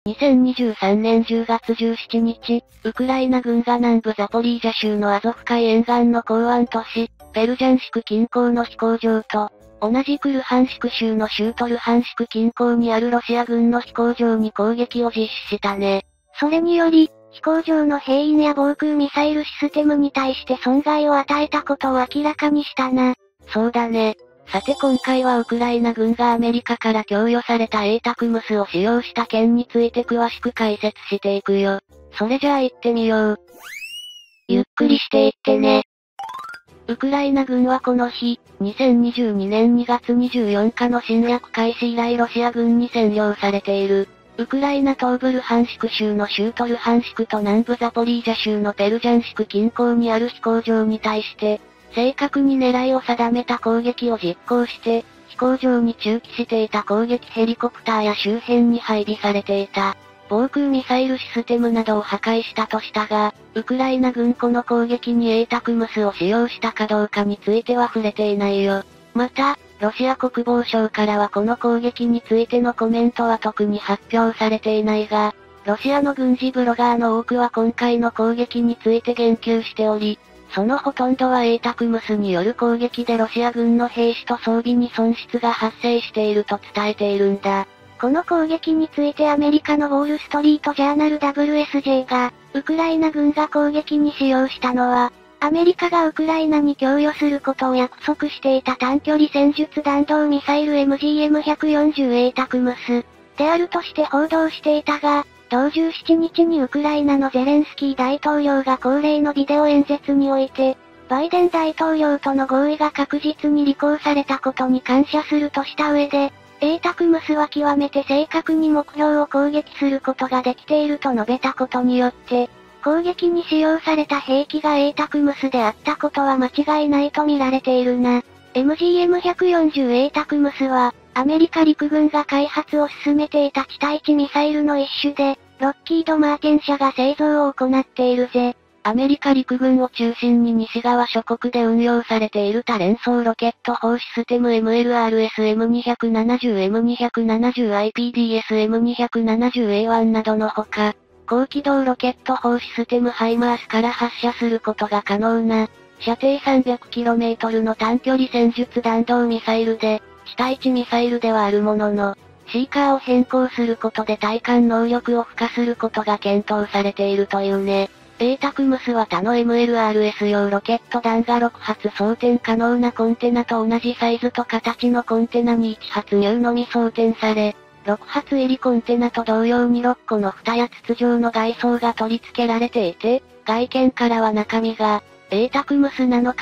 2023年10月17日、ウクライナ軍が南部ザポリージャ州のアゾフ海沿岸の港湾都市、ベルジャンシク近郊の飛行場と、同じくルハンシク州の州都ルハンシク近郊にあるロシア軍の飛行場に攻撃を実施したね。 それにより、飛行場の兵員や防空ミサイルシステムに対して損害を与えたことを明らかにしたな。 そうだね。さて今回はウクライナ軍がアメリカから供与された ATACMS を使用した件について詳しく解説していくよ。それじゃあ行ってみよう。ゆっくりしていってね。ウクライナ軍はこの日、2022年2月24日の侵略開始以来ロシア軍に占領されている。ウクライナ東部ルハンシク州の州都ルハンシクと南部ザポリージャ州のペルジャンシク近郊にある飛行場に対して、正確に狙いを定めた攻撃を実行して、飛行場に駐機していた攻撃ヘリコプターや周辺に配備されていた、防空ミサイルシステムなどを破壊したとしたが、ウクライナ軍この攻撃に ATACMS を使用したかどうかについては触れていないよ。また、ロシア国防省からはこの攻撃についてのコメントは特に発表されていないが、ロシアの軍事ブロガーの多くは今回の攻撃について言及しており、そのほとんどは ATACMS による攻撃でロシア軍の兵士と装備に損失が発生していると伝えているんだ。 この攻撃についてアメリカのウォールストリートジャーナル WSJ が、ウクライナ軍が攻撃に使用したのは、アメリカがウクライナに供与することを約束していた短距離戦術弾道ミサイル MGM140 ATACMS であるとして報道していたが、同17日にウクライナのゼレンスキー大統領が恒例のビデオ演説において、バイデン大統領との合意が確実に履行されたことに感謝するとした上で、ATACMS は極めて正確に目標を攻撃することができていると述べたことによって、攻撃に使用された兵器が ATACMS であったことは間違いないと見られているな。MGM140 ATACMS は、アメリカ陸軍が開発を進めていた地対地ミサイルの一種で、ロッキード・マーティン社が製造を行っているぜ。 アメリカ陸軍を中心に西側諸国で運用されている多連装ロケット砲システム MLRS-M270IPDS-M270A1 などのほか、高機動ロケット砲システムハイマースから発射することが可能な、射程 300km の短距離戦術弾道ミサイルで、地対地ミサイルではあるものの、シーカーを変更することで対艦能力を付加することが検討されているというね。ATACMS は他の MLRS 用ロケット弾が6発装填可能なコンテナと同じサイズと形のコンテナに1発入のみ装填され、6発入りコンテナと同様に6個の蓋や筒状の外装が取り付けられていて、外見からは中身が、ATACMS なのか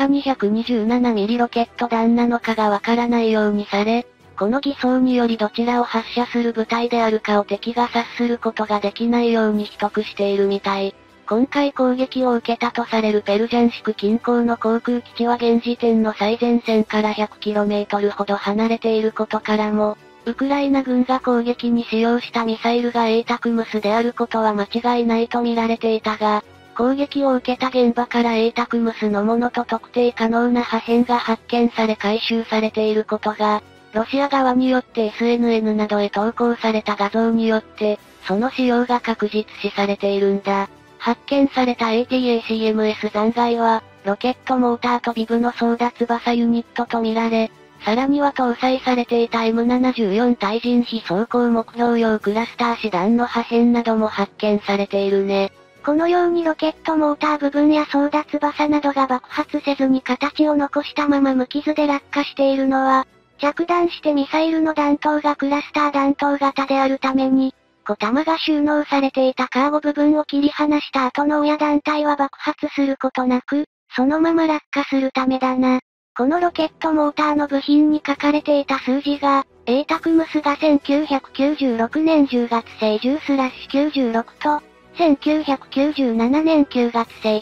227mm ロケット弾なのかがわからないようにされ、この偽装によりどちらを発射する部隊であるかを敵が察することができないように秘匿しているみたい。今回攻撃を受けたとされるペルジャンシク近郊の航空基地は現時点の最前線から 100km ほど離れていることからも、ウクライナ軍が攻撃に使用したミサイルが ATACMS であることは間違いないと見られていたが、攻撃を受けた現場から ATACMS のものと特定可能な破片が発見され回収されていることが、ロシア側によって SNN などへ投稿された画像によって、その使用が確実視されているんだ。発見された ATACMS 残骸は、ロケットモーターとビブの操舵翼ユニットとみられ、さらには搭載されていた M74 対人非装甲目標用クラスター師団の破片なども発見されているね。 このようにロケットモーター部分や操舵翼などが爆発せずに形を残したまま無傷で落下しているのは、着弾してミサイルの弾頭がクラスター弾頭型であるために、小弾が収納されていたカーゴ部分を切り離した後の親団体は爆発することなく、そのまま落下するためだな。このロケットモーターの部品に書かれていた数字が、ATACMS が1996年10月製10/96と、1997年9月製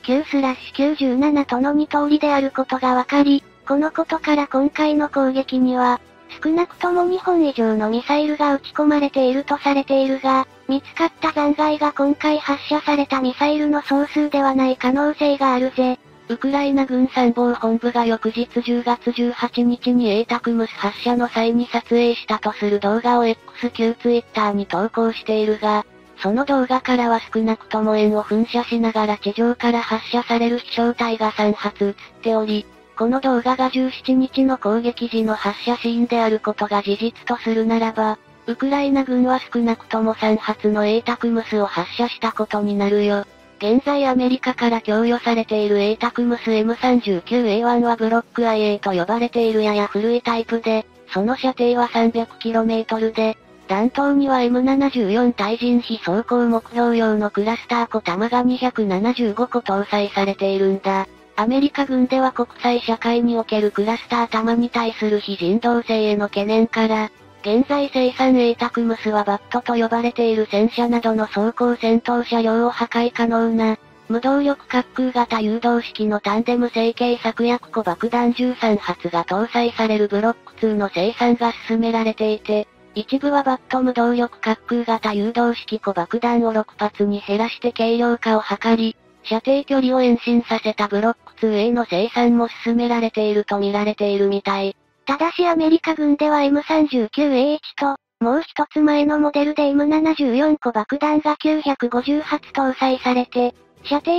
9/97との2通りであることがわかり、このことから今回の攻撃には、少なくとも2本以上のミサイルが撃ち込まれているとされているが、見つかった残骸が今回発射されたミサイルの総数ではない可能性があるぜ。 ウクライナ軍参謀本部が翌日10月18日に ATACMS 発射の際に撮影したとする動画を X 旧 Twitter に投稿しているが、 その動画からは少なくとも円を噴射しながら地上から発射される飛翔体が3発映っており、この動画が17日の攻撃時の発射シーンであることが事実とするならば、ウクライナ軍は少なくとも3発の ATACMS を発射したことになるよ。現在アメリカから供与されている ATACMS M39A1 はブロック IA と呼ばれているやや古いタイプで、その射程は 300km で、弾頭には M74 対人非走行目標用のクラスター小弾が275個搭載されているんだ。アメリカ軍では国際社会におけるクラスター弾に対する非人道性への懸念から、現在生産 ATACMS はバットと呼ばれている戦車などの装甲戦闘車両を破壊可能な、無動力滑空型誘導式のタンデム成型策薬庫爆弾13発が搭載されるブロック2の生産が進められていて、一部はバット無動力滑空型誘導式小爆弾を6発に減らして軽量化を図り、射程距離を延伸させたブロック 2A の生産も進められていると見られているみたい。 ただしアメリカ軍では M39A1 と、もう一つ前のモデルで M74 個爆弾が950発搭載されて、射程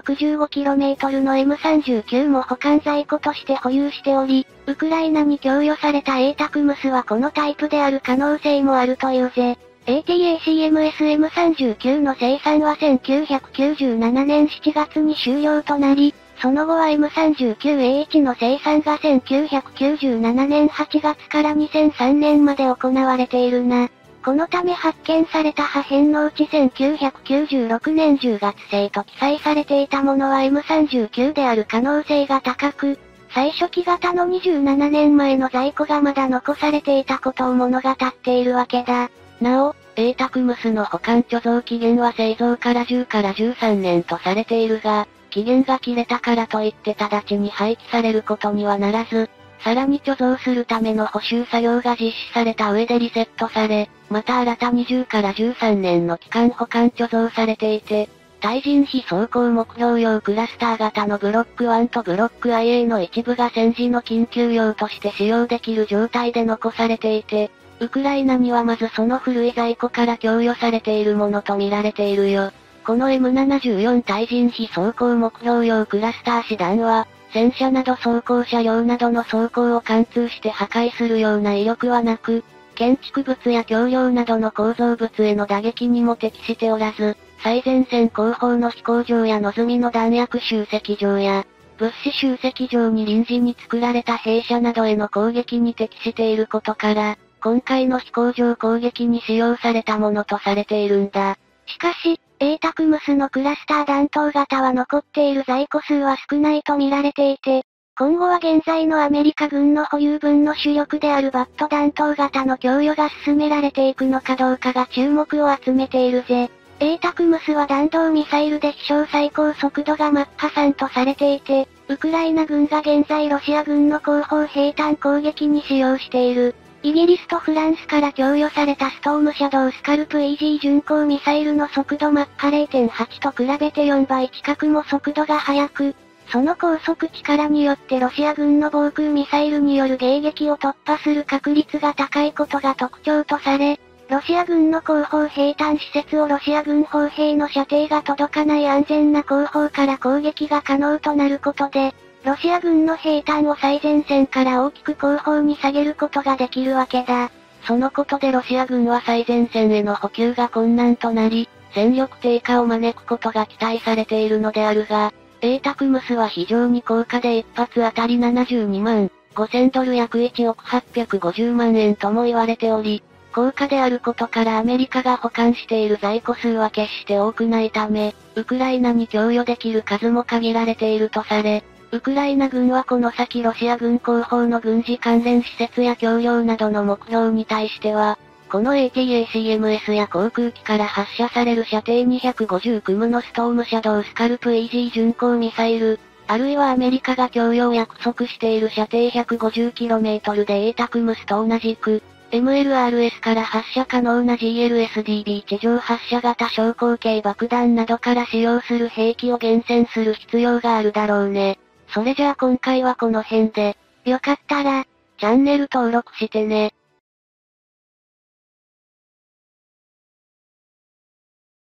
165km の M39 も保管在庫として保有しており、ウクライナに供与された ATACMS はこのタイプである可能性もあるというぜ。ATACMS M39 の生産は1997年7月に終了となり、その後は M39A1 の生産が1997年8月から2003年まで行われているな。このため発見された破片のうち1996年10月製と記載されていたものは M39 である可能性が高く、最初期型の27年前の在庫がまだ残されていたことを物語っているわけだ。 なお、ATACMS の保管貯蔵期限は製造から10から13年とされているが、期限が切れたからといって直ちに廃棄されることにはならず、さらに貯蔵するための補修作業が実施された上でリセットされ、また新たに10から13年の期間保管貯蔵されていて、対人非走行目標用クラスター型のブロック1とブロック IA の一部が戦時の緊急用として使用できる状態で残されていて、ウクライナにはまずその古い在庫から供与されているものと見られているよ。この M74 対人非走行目標用クラスター師団は、戦車など装甲車両などの装甲を貫通して破壊するような威力はなく、建築物や橋梁などの構造物への打撃にも適しておらず、最前線後方の飛行場や望みの弾薬集積場や、物資集積場に臨時に作られた兵舎などへの攻撃に適していることから、今回の飛行場攻撃に使用されたものとされているんだ。 しかし、ATACMS のクラスター弾頭型は残っている在庫数は少ないと見られていて、今後は現在のアメリカ軍の保有分の主力であるバット弾頭型の供与が進められていくのかどうかが注目を集めているぜ。ATACMS は弾道ミサイルで飛翔最高速度がマッハ3とされていて、ウクライナ軍が現在ロシア軍の後方兵隊攻撃に使用している。イギリスとフランスから供与されたストームシャドウスカルプ EG 巡航ミサイルの速度マッハ 0.8 と比べて4倍近くも速度が速く、その高速力によってロシア軍の防空ミサイルによる迎撃を突破する確率が高いことが特徴とされ、ロシア軍の後方兵隊施設をロシア軍砲兵の射程が届かない安全な後方から攻撃が可能となることで、ロシア軍の兵隊を最前線から大きく後方に下げることができるわけだ。 そのことでロシア軍は最前線への補給が困難となり、戦力低下を招くことが期待されているのであるが、ATACMS は非常に高価で一発あたり72万5000ドル約1億850万円とも言われており、高価であることからアメリカが保管している在庫数は決して多くないため、ウクライナに供与できる数も限られているとされ、ウクライナ軍はこの先ロシア軍後方の軍事関連施設や橋梁などの目標に対しては、この ATACMS や航空機から発射される射程250クムのストームシャドウスカルプ EG 巡航ミサイル、あるいはアメリカが供与を約束している射程 150km で ATACMS と同じく、MLRS から発射可能な GLSDB 地上発射型小口径爆弾などから使用する兵器を厳選する必要があるだろうね。それじゃあ今回はこの辺で、 よかったら、 チャンネル登録してね。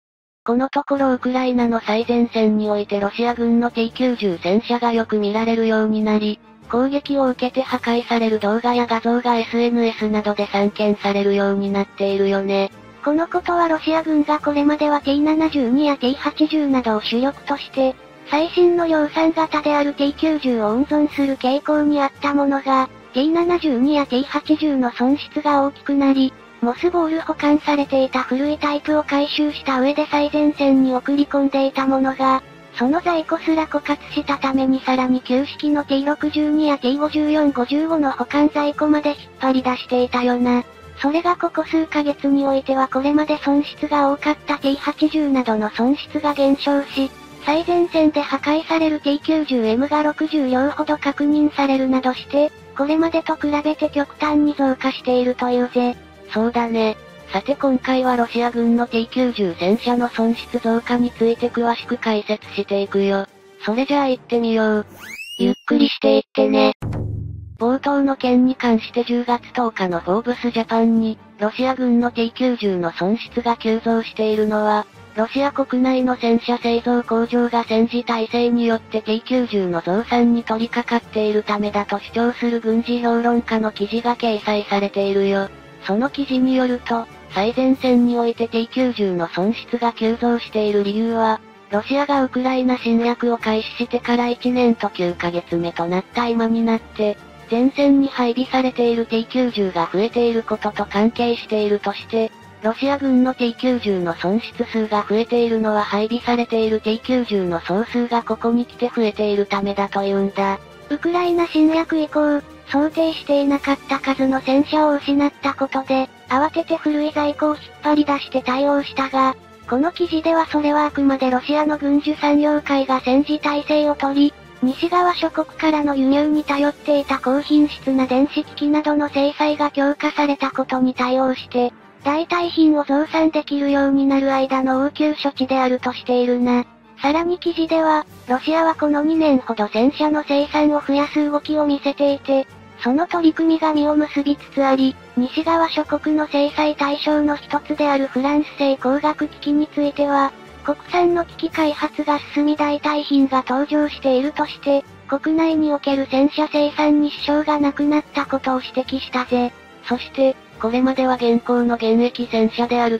このところウクライナの最前線においてロシア軍の T-90 戦車がよく見られるようになり、攻撃を受けて破壊される動画や画像が SNS などで散見されるようになっているよね。 このことはロシア軍がこれまでは T-72 や T-80 などを主力として、最新の量産型である T-90 を温存する傾向にあったものが、T-72 や T-80 の損失が大きくなり、モスボール保管されていた古いタイプを回収した上で最前線に送り込んでいたものが、その在庫すら枯渇したためにさらに旧式の T62 や T54、55の保管在庫まで引っ張り出していたよな。それがここ数ヶ月においてはこれまで損失が多かった T80 などの損失が減少し、最前線で破壊される T90M が60両ほど確認されるなどして、これまでと比べて極端に増加しているというぜ。 そうだね。さて今回はロシア軍の T90 戦車の損失増加について詳しく解説していくよ。それじゃあ行ってみよう。 ゆっくりしていってね。 冒頭の件に関して10月10日のフォーブスジャパンに、ロシア軍の T90 の損失が急増しているのは、ロシア国内の戦車製造工場が戦時体制によって T90 の増産に取り掛かっているためだと主張する軍事評論家の記事が掲載されているよ。その記事によると、最前線において T90 の損失が急増している理由は、ロシアがウクライナ侵略を開始してから1年と9ヶ月目となった今になって、前線に配備されている T90 が増えていることと関係しているとして、ロシア軍の T90 の損失数が増えているのは配備されている T90 の総数がここに来て増えているためだというんだ。 ウクライナ侵略以降、想定していなかった数の戦車を失ったことで、慌てて古い在庫を引っ張り出して対応したが、この記事ではそれはあくまでロシアの軍需産業界が戦時体制を取り、西側諸国からの輸入に頼っていた高品質な電子機器などの制裁が強化されたことに対応して、代替品を増産できるようになる間の応急処置であるとしているな。さらに記事では、ロシアはこの2年ほど戦車の生産を増やす動きを見せていて、その取り組みが実を結びつつあり、西側諸国の制裁対象の一つであるフランス製光学機器については、国産の機器開発が進み代替品が登場しているとして、国内における戦車生産に支障がなくなったことを指摘したぜ。 そして、これまでは現行の現役戦車である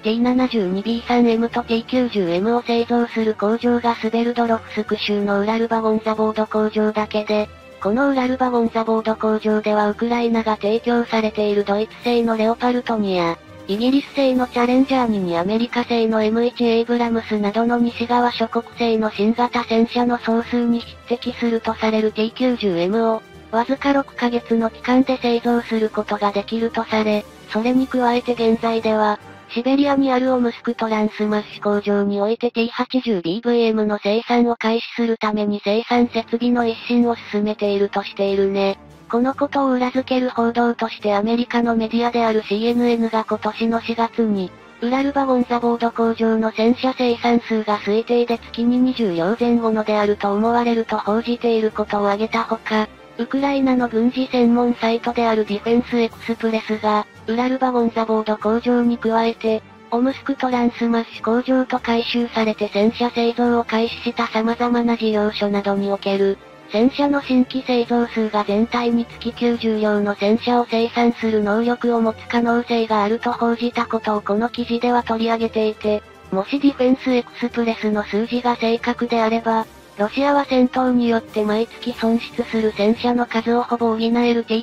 T72B3M と T90M を製造する工場がスベルドロフスク州のウラルバゴンザボード工場だけで、このウラルバゴンザボード工場ではウクライナが提供されているドイツ製のレオパルト2や、イギリス製のチャレンジャー2にアメリカ製の M1 エイブラムスなどの西側諸国製の新型戦車の総数に匹敵するとされる T90M を、わずか6ヶ月の期間で製造することができるとされ、それに加えて現在では、シベリアにあるオムスクトランスマッシュ工場において T80BVM の生産を開始するために生産設備の一新を進めているとしているね。このことを裏付ける報道としてアメリカのメディアである CNN が今年の4月に、ウラルバゴンザボード工場の戦車生産数が推定で月に20両前後のであると思われると報じていることを挙げたほか、ウクライナの軍事専門サイトであるディフェンスエクスプレスが、ウラルバゴンザボード工場に加えて、オムスクトランスマッシュ工場と回収されて戦車製造を開始した様々な事業所などにおける、戦車の新規製造数が全体につき90両の戦車を生産する能力を持つ可能性があると報じたことをこの記事では取り上げていて、もしディフェンスエクスプレスの数字が正確であれば、ロシアは戦闘によって毎月損失する戦車の数をほぼ補える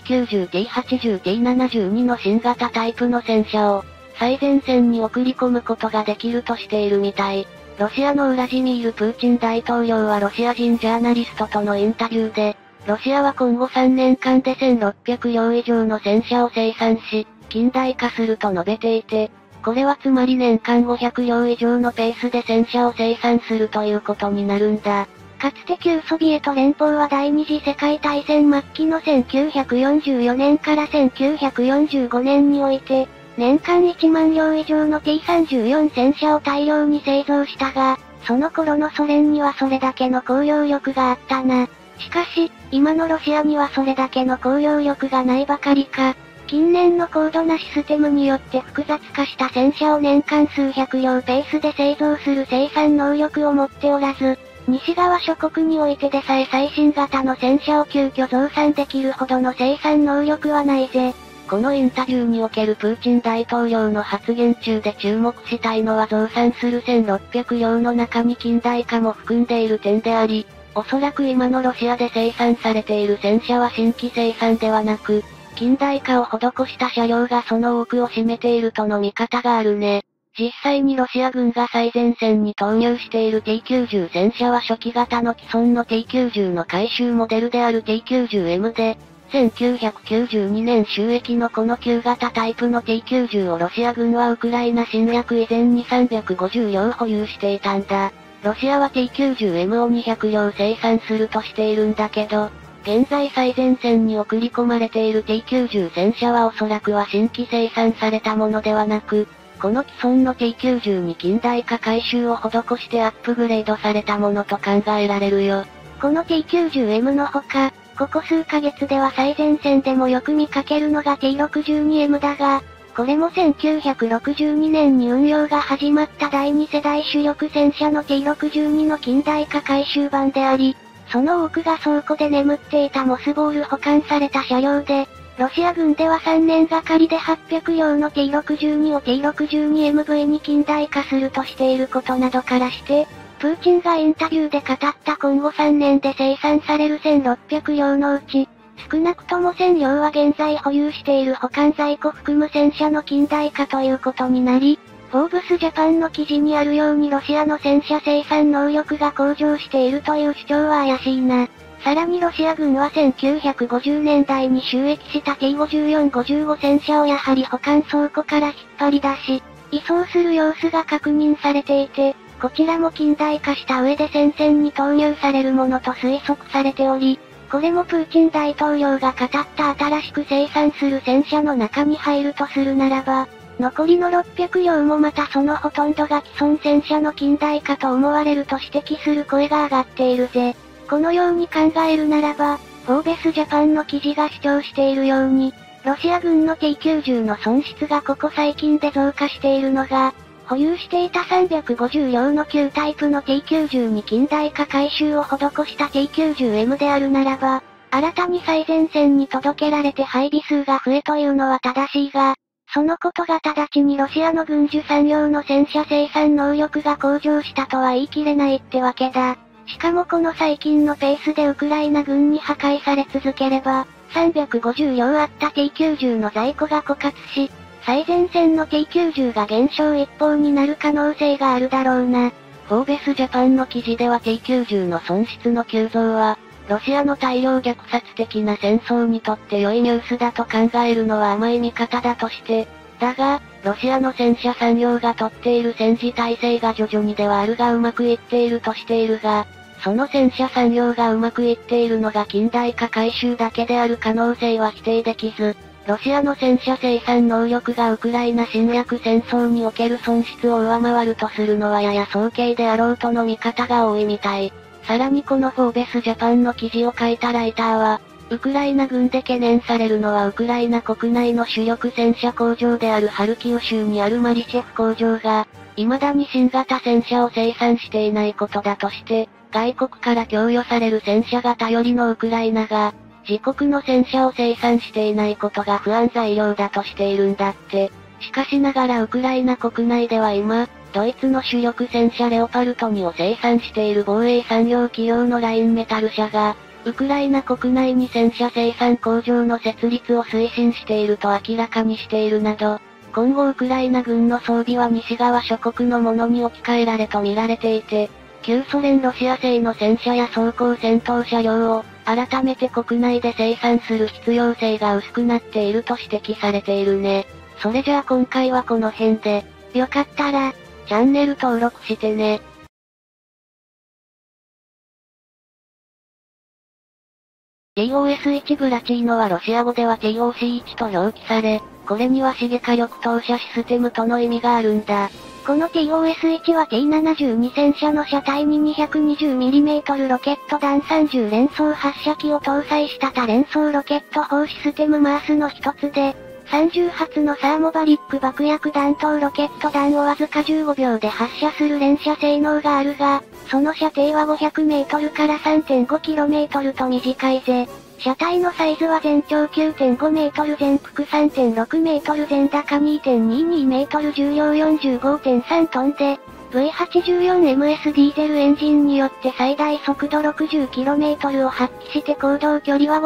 T90、T80、T72 の新型タイプの戦車を最前線に送り込むことができるとしているみたい。ロシアのウラジミール・プーチン大統領はロシア人ジャーナリストとのインタビューで、ロシアは今後3年間で1600両以上の戦車を生産し、近代化すると述べていて、これはつまり年間500両以上のペースで戦車を生産するということになるんだ。 かつて旧ソビエト連邦は第二次世界大戦末期の1944年から1945年において、年間1万両以上の T34 戦車を大量に製造したが、その頃のソ連にはそれだけの工業力があったな。しかし、今のロシアにはそれだけの工業力がないばかりか、 近年の高度なシステムによって複雑化した戦車を年間数百両ペースで製造する生産能力を持っておらず、西側諸国においてでさえ最新型の戦車を急遽増産できるほどの生産能力はないぜ。 このインタビューにおけるプーチン大統領の発言中で注目したいのは増産する1600両の中に近代化も含んでいる点であり、おそらく今のロシアで生産されている戦車は新規生産ではなく、近代化を施した車両がその多くを占めているとの見方があるね。実際にロシア軍が最前線に投入している T90 戦車は初期型の既存の T90 の改修モデルである T90M で、1992年収益のこの旧型タイプの T90 をロシア軍はウクライナ侵略以前に350両保有していたんだ。ロシアは T90M を200両生産するとしているんだけど、現在最前線に送り込まれている T90 戦車はおそらくは新規生産されたものではなく、この既存の T90 に近代化改修を施してアップグレードされたものと考えられるよ。 この T90M のほか、ここ数ヶ月では最前線でもよく見かけるのが T62M だが、これも1962年に運用が始まった第2世代主力戦車の T62 の近代化改修版であり、その多くが倉庫で眠っていたモスボール保管された車両で、ロシア軍では3年がかりで800両の T62 を T62MV に近代化するとしていることなどからして、プーチンがインタビューで語った今後3年で生産される1600両のうち、少なくとも1000両は現在保有している保管在庫含む戦車の近代化ということになり、フォーブスジャパンの記事にあるようにロシアの戦車生産能力が向上しているという主張は怪しいな。さらにロシア軍は1950年代に収益した T54-55 戦車をやはり保管倉庫から引っ張り出し、移送する様子が確認されていて、こちらも近代化した上で戦線に投入されるものと推測されており、これもプーチン大統領が語った新しく生産する戦車の中に入るとするならば、残りの600両もまたそのほとんどが既存戦車の近代化と思われると指摘する声が上がっているぜ。このように考えるならば、フォーベスジャパンの記事が主張しているように、ロシア軍の T90 の損失がここ最近で増加しているのが、保有していた350両の旧タイプの T90 に近代化改修を施した T90M であるならば、新たに最前線に届けられて配備数が増えというのは正しいが、そのことが直ちにロシアの軍需産業の戦車生産能力が向上したとは言い切れないってわけだ。しかもこの最近のペースでウクライナ軍に破壊され続ければ、350両あった T90 の在庫が枯渇し、最前線の T90 が減少一方になる可能性があるだろうな。 フォーベスジャパンの記事では T90 の損失の急増は、ロシアの大量虐殺的な戦争にとって良いニュースだと考えるのは甘い見方だとして、だが、ロシアの戦車産業が取っている戦時体制が徐々にではあるがうまくいっているとしているが、その戦車産業がうまくいっているのが近代化改修だけである可能性は否定できず、ロシアの戦車生産能力がウクライナ侵略戦争における損失を上回るとするのはやや早計であろうとの見方が多いみたい。さらにこのフォーベスジャパンの記事を書いたライターは、ウクライナ軍で懸念されるのはウクライナ国内の主力戦車工場であるハルキウ州にあるマリシェフ工場が、未だに新型戦車を生産していないことだとして、外国から供与される戦車が頼りのウクライナが、自国の戦車を生産していないことが不安材料だとしているんだって。しかしながらウクライナ国内では今、ドイツの主力戦車レオパルト2を生産している防衛産業企業のラインメタル社が、ウクライナ国内に戦車生産工場の設立を推進していると明らかにしているなど、今後ウクライナ軍の装備は西側諸国のものに置き換えられと見られていて、旧ソ連ロシア製の戦車や装甲戦闘車両を、改めて国内で生産する必要性が薄くなっていると指摘されているね。それじゃあ今回はこの辺で、よかったら、チャンネル登録してね。TOS1 ブラチーノはロシア語では TOC1 と表記され、これには刺激火力投射システムとの意味があるんだ。 この TOS1 は T72 戦車の車体に 220mm ロケット弾30連装発射機を搭載した多連装ロケット砲システムマースの一つで、 30発のサーモバリック爆薬弾頭ロケット弾をわずか15秒で発射する連射性能があるが、その射程は500メートルから 3.5 キロメートルと短いぜ。車体のサイズは全長 9.5 メートル全幅 3.6 メートル全高 2.22 メートル重量 45.3 トンで、V84MS ディーゼルエンジンによって最大速度 60km を発揮して行動距離は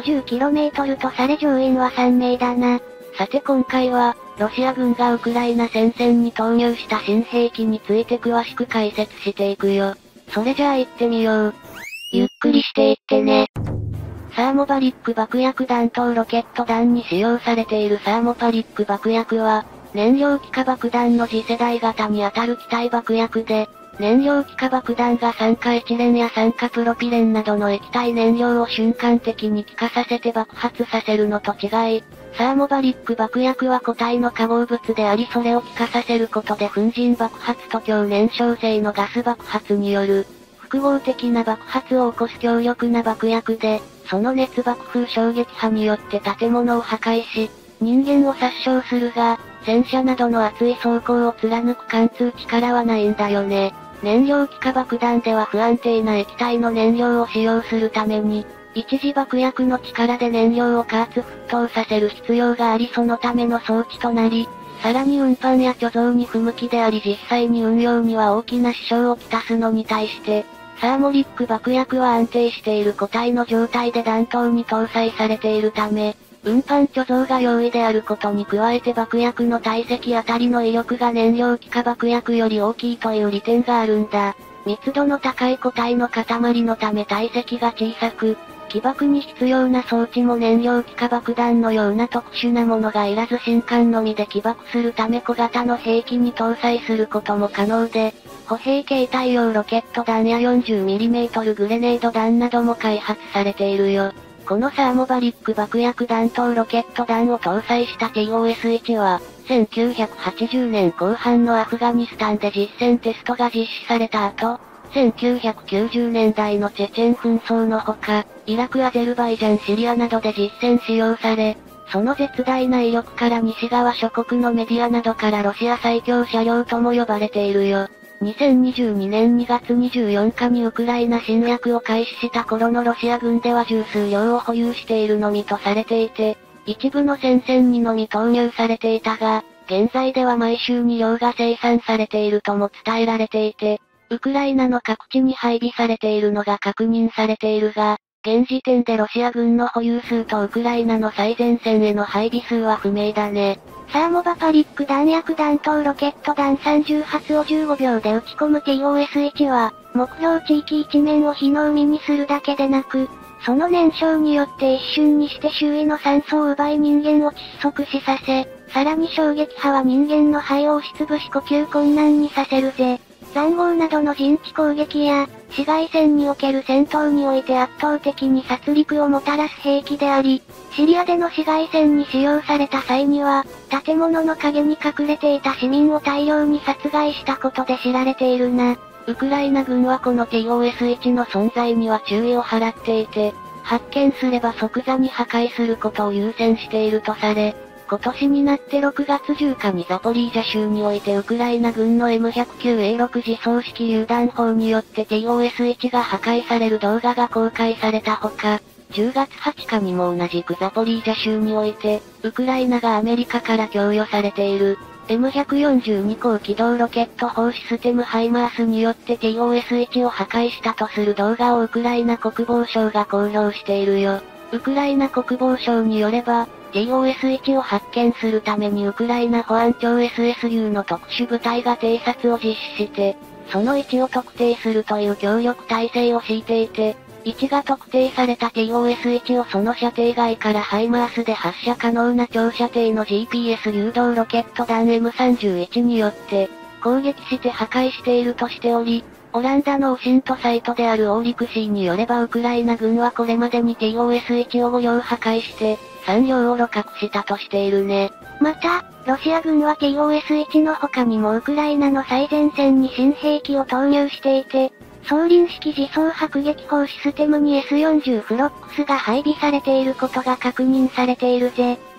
550km とされ乗員は3名だな。 さて今回は、ロシア軍がウクライナ戦線に投入した新兵器について詳しく解説していくよ。それじゃあ行ってみよう。 ゆっくりしていってね。 サーモバリック爆薬弾頭ロケット弾に使用されているサーモパリック爆薬は、燃料気化爆弾の次世代型にあたる気体爆薬で、燃料気化爆弾が酸化エチレンや酸化プロピレンなどの液体燃料を瞬間的に気化させて爆発させるのと違い、サーモバリック爆薬は固体の化合物でありそれを気化させることで粉塵爆発と強燃焼性のガス爆発による、複合的な爆発を起こす強力な爆薬で、その熱爆風衝撃波によって建物を破壊し、人間を殺傷するが、戦車などの厚い装甲を貫く貫通力はないんだよね。燃料気化爆弾では不安定な液体の燃料を使用するために、一次爆薬の力で燃料を加圧沸騰させる必要がありそのための装置となり、さらに運搬や貯蔵に不向きであり実際に運用には大きな支障をきたすのに対して、サーモリック爆薬は安定している固体の状態で弾頭に搭載されているため、運搬貯蔵が容易であることに加えて爆薬の体積あたりの威力が燃料気化爆薬より大きいという利点があるんだ。密度の高い固体の塊のため体積が小さく、起爆に必要な装置も燃料気化爆弾のような特殊なものがいらず新管のみで起爆するため小型の兵器に搭載することも可能で、歩兵携帯用ロケット弾や 40mm グレネード弾なども開発されているよ。このサーモバリック爆薬弾頭ロケット弾を搭載した TOS-1 は、1980年後半のアフガニスタンで実戦テストが実施された後、1990年代のチェチェン紛争のほか、イラク、アゼルバイジャン、シリアなどで実戦使用され、その絶大な威力から西側諸国のメディアなどからロシア最強車両とも呼ばれているよ。2022年2月24日にウクライナ侵略を開始した頃のロシア軍では十数両を保有しているのみとされていて、一部の戦線にのみ投入されていたが、現在では毎週2両が生産されているとも伝えられていて、ウクライナの各地に配備されているのが確認されているが、現時点でロシア軍の保有数とウクライナの最前線への配備数は不明だね。 サーモバパリック弾薬弾頭ロケット弾30発を15秒で撃ち込む TOS-1 は、目標地域一面を火の海にするだけでなく、その燃焼によって一瞬にして周囲の酸素を奪い人間を窒息死させ、さらに衝撃波は人間の肺を押しつぶし呼吸困難にさせるぜ。塹壕などの陣地攻撃や、市街戦における戦闘において圧倒的に殺戮をもたらす兵器であり、シリアでの市街戦に使用された際には、建物の陰に隠れていた市民を大量に殺害したことで知られているな。 ウクライナ軍はこの TOS-1 の存在には注意を払っていて、発見すれば即座に破壊することを優先しているとされ、今年になって6月10日にザポリージャ州においてウクライナ軍の M109A6 自走式榴弾砲によって TOS-1 が破壊される動画が公開されたほか、10月20日にも同じくザポリージャ州において、ウクライナがアメリカから供与されている、M142 高機動ロケット砲システムハイマースによって TOS-1 を破壊したとする動画をウクライナ国防省が公表しているよ。ウクライナ国防省によれば、TOS-1 を発見するためにウクライナ保安庁 SSU の特殊部隊が偵察を実施して、その位置を特定するという協力体制を敷いていて、位置が特定された TOS-1 をその射程外からハイマースで発射可能な長射程の GPS 誘導ロケット弾 M31 によって、攻撃して破壊しているとしており、オランダのオシントサイトであるオーリクシーによればウクライナ軍はこれまでに TOS-1 を5両破壊して、3両を露獲したとしているね。 また、ロシア軍は TOS-1 の他にもウクライナの最前線に新兵器を投入していて、装輪式自走迫撃砲システムに S40 フロックスが配備されていることが確認されているぜ。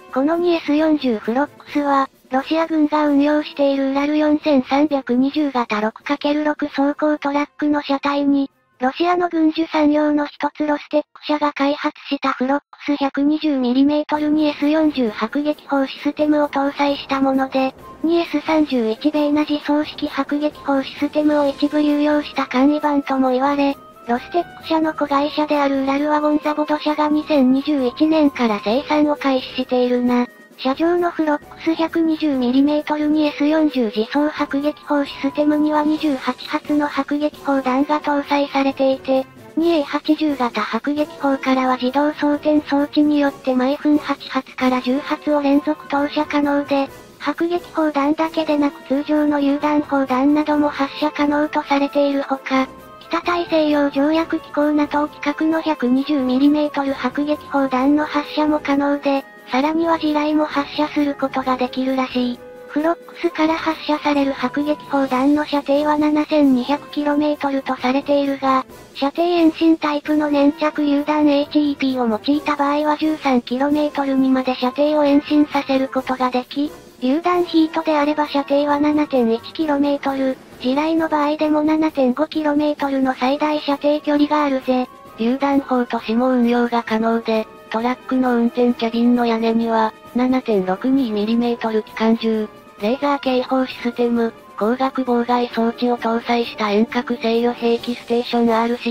この 2S40 フロックスは、ロシア軍が運用しているウラル4320型 6×6 走行トラックの車体に、ロシアの軍需産業の一つロステック社が開発したフロックス 120mm2S40 迫撃砲システムを搭載したもので、2S31 ベイナ自走式迫撃砲システムを一部流用した簡易版とも言われ、ロステック社の子会社であるウラルワゴンザボド社が2021年から生産を開始しているな。車上のフロックス 120mm2S40 自走迫撃砲システムには28発の迫撃砲弾が搭載されていて、2A80 型迫撃砲からは自動装填装置によって毎分8発から10発を連続投射可能で、迫撃砲弾だけでなく通常の榴弾砲弾なども発射可能とされているほか、北大西洋条約機構 NATO 規格の 120mm 迫撃砲弾の発射も可能で、さらには地雷も発射することができるらしい。フロックスから発射される迫撃砲弾の射程は 7200km とされているが、射程遠心タイプの粘着榴弾 HEP を用いた場合は 13km にまで射程を遠心させることができ、榴弾ヒートであれば射程は 7.1km、地雷の場合でも 7.5km の最大射程距離があるぜ。 榴弾砲としても運用が可能で、トラックの運転キャビンの屋根には、7.62mm 機関銃、レーザー警報システム、光学妨害装置を搭載した遠隔制御兵器ステーション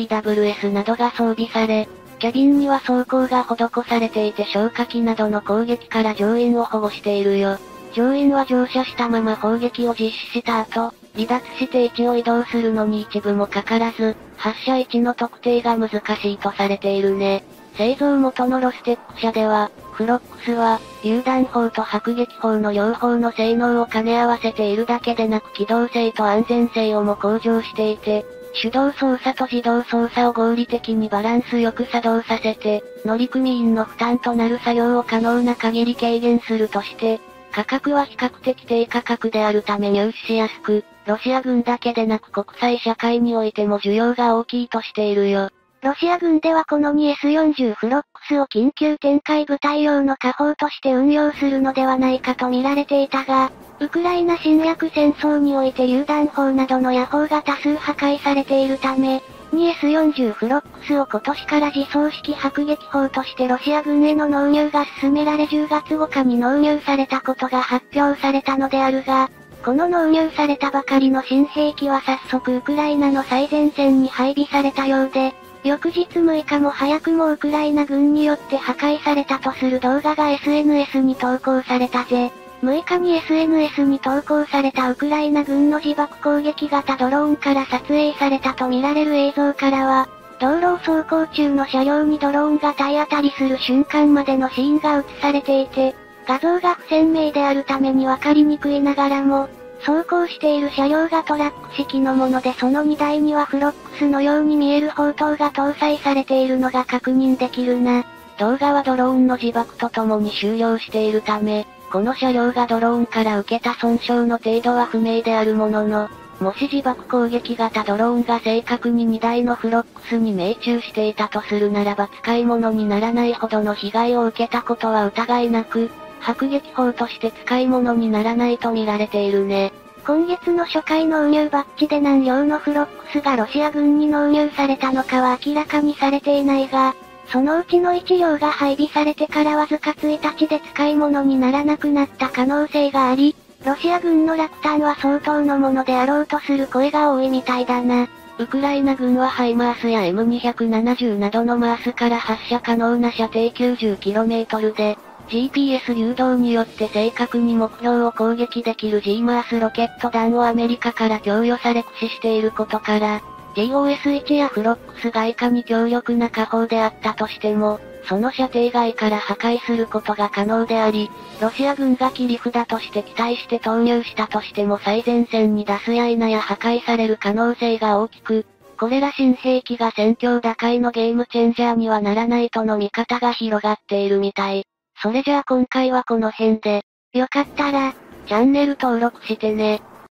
RCWS などが装備され、キャビンには装甲が施されていて消火器などの攻撃から乗員を保護しているよ。乗員は乗車したまま砲撃を実施した後、離脱して位置を移動するのに一部もかからず、発射位置の特定が難しいとされているね。製造元のロステック社では、フロックスは、榴弾砲と迫撃砲の両方の性能を兼ね合わせているだけでなく機動性と安全性をも向上していて、手動操作と自動操作を合理的にバランスよく作動させて、乗組員の負担となる作業を可能な限り軽減するとして、価格は比較的低価格であるため入手しやすく、ロシア軍だけでなく国際社会においても需要が大きいとしているよ。 ロシア軍ではこの 2S40 フロックスを緊急展開部隊用の火砲として運用するのではないかと見られていたが、ウクライナ侵略戦争において榴弾砲などの野砲が多数破壊されているため、2S40 フロックスを今年から自走式迫撃砲としてロシア軍への納入が進められ10月5日に納入されたことが発表されたのであるが、この納入されたばかりの新兵器は早速ウクライナの最前線に配備されたようで、翌日6日も早くもウクライナ軍によって破壊されたとする動画が SNS に投稿されたぜ。6日に SNS に投稿されたウクライナ軍の自爆攻撃型ドローンから撮影されたとみられる映像からは、道路を走行中の車両にドローンが体当たりする瞬間までのシーンが映されていて、画像が不鮮明であるためにわかりにくいながらも、走行している車両がトラック式のものでその荷台にはフロックスのように見える砲塔が搭載されているのが確認できるな。 動画はドローンの自爆とともに終了しているため、この車両がドローンから受けた損傷の程度は不明であるものの、もし自爆攻撃型ドローンが正確に荷台のフロックスに命中していたとするならば使い物にならないほどの被害を受けたことは疑いなく、迫撃砲として使い物にならないと見られているね。 今月の初回納入バッジで何両のフロックスがロシア軍に納入されたのかは明らかにされていないが、そのうちの1両が配備されてからわずか1日で使い物にならなくなった可能性があり、ロシア軍の落胆は相当のものであろうとする声が多いみたいだな。 ウクライナ軍はハイマースや M270 などのマースから発射可能な射程 90km で、GPS 誘導によって正確に目標を攻撃できる G マースロケット弾をアメリカから供与され駆使していることから、GOS-1 やフロックスがいかに強力な火砲であったとしても、その射程外から破壊することが可能であり、ロシア軍が切り札として期待して投入したとしても最前線に出すや否や破壊される可能性が大きく、これら新兵器が戦況打開のゲームチェンジャーにはならないとの見方が広がっているみたい。それじゃあ今回はこの辺で、 よかったら、 チャンネル登録してね。